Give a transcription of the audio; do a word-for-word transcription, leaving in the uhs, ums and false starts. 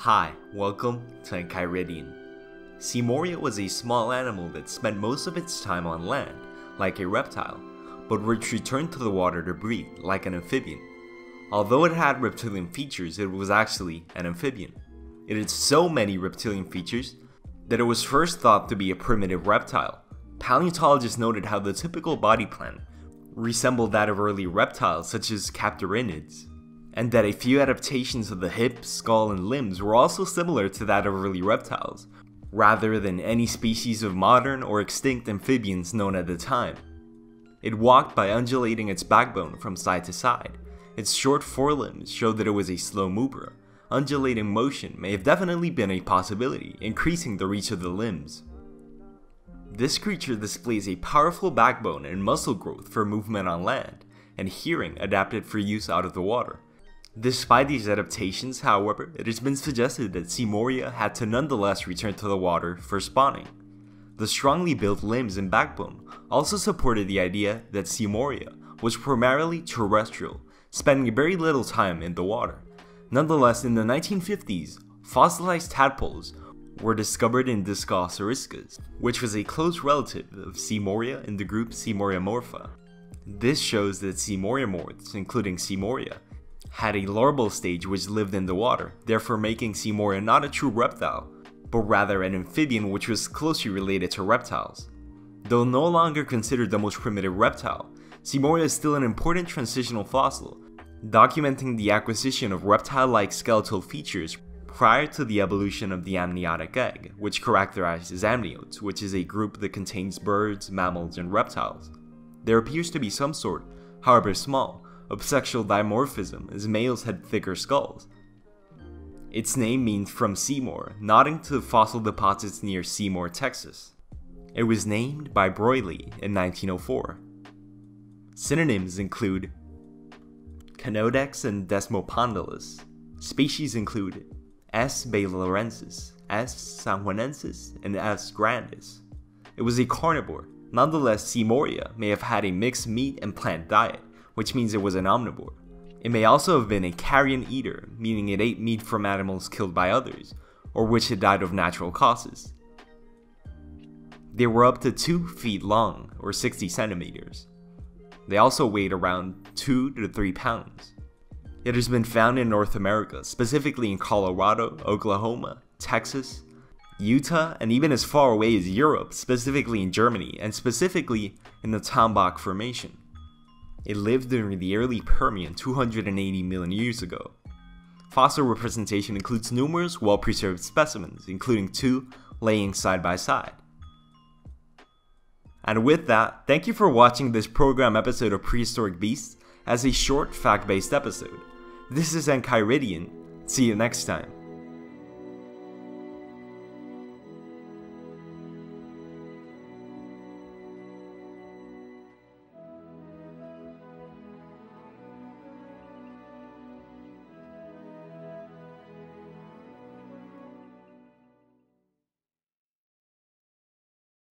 Hi, welcome to Enchiridion. Seymouria was a small animal that spent most of its time on land, like a reptile, but which returned to the water to breathe, like an amphibian. Although it had reptilian features, it was actually an amphibian. It had so many reptilian features that it was first thought to be a primitive reptile. Paleontologists noted how the typical body plan resembled that of early reptiles such as captorhinids, and that a few adaptations of the hip, skull, and limbs were also similar to that of early reptiles, rather than any species of modern or extinct amphibians known at the time. It walked by undulating its backbone from side to side. Its short forelimbs showed that it was a slow mover. Undulating motion may have definitely been a possibility, increasing the reach of the limbs. This creature displays a powerful backbone and muscle growth for movement on land, and hearing adapted for use out of the water. Despite these adaptations, however, it has been suggested that Seymouria had to nonetheless return to the water for spawning. The strongly built limbs and backbone also supported the idea that Seymouria was primarily terrestrial, spending very little time in the water. Nonetheless, in the nineteen fifties, fossilized tadpoles were discovered in Discosauriscus, which was a close relative of Seymouria in the group Seymouriamorpha. This shows that Seymouriamorphs, including Seymouria, had a larval stage which lived in the water, therefore making Seymouria not a true reptile, but rather an amphibian which was closely related to reptiles. Though no longer considered the most primitive reptile, Seymouria is still an important transitional fossil, documenting the acquisition of reptile-like skeletal features prior to the evolution of the amniotic egg, which characterizes amniotes, which is a group that contains birds, mammals, and reptiles. There appears to be some sort, however small, of sexual dimorphism, as males had thicker skulls. Its name means from Seymour, nodding to fossil deposits near Seymour, Texas. It was named by Broyley in nineteen oh four. Synonyms include Canodex and Desmopondylus. Species include S. bailorensis, S. sanjuanensis, and S. grandis. It was a carnivore. Nonetheless, Seymouria may have had a mixed meat and plant diet, which means it was an omnivore. It may also have been a carrion eater, meaning it ate meat from animals killed by others, or which had died of natural causes. They were up to two feet long, or sixty centimeters. They also weighed around two to three pounds. It has been found in North America, specifically in Colorado, Oklahoma, Texas, Utah, and even as far away as Europe, specifically in Germany, and specifically in the Tambach Formation. It lived during the early Permian two hundred eighty million years ago. Fossil representation includes numerous well-preserved specimens, including two laying side by side. And with that, thank you for watching this program episode of Prehistoric Beasts as a short fact-based episode. This is Enchiridion. See you next time.